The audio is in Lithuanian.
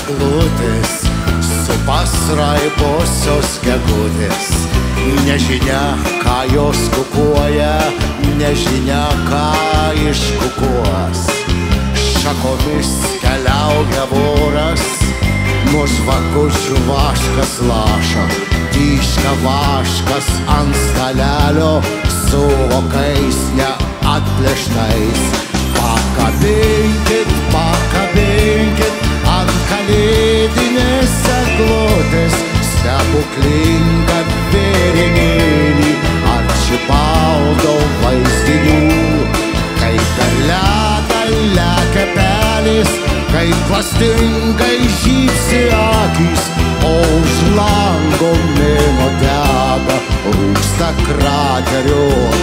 eglutės, su pasraiposios gegutės. Nežinia, ką jos kukuoja, nežinia, ką iškukuos. Šakomis keliauja voras, nuo žvakučių vaškas laša. Tyška vaškas ant stalelio, su vokais neatplėštais. Pakabinkit, pakabinkit ant kalėdinės eglutės stebuklingą vėrinėlį Arčibaldo vaizdinių. Kai per ledą lekia pelės, kai klastingai žybsi akys, o už lango mėnuo dega, rūksta kraterio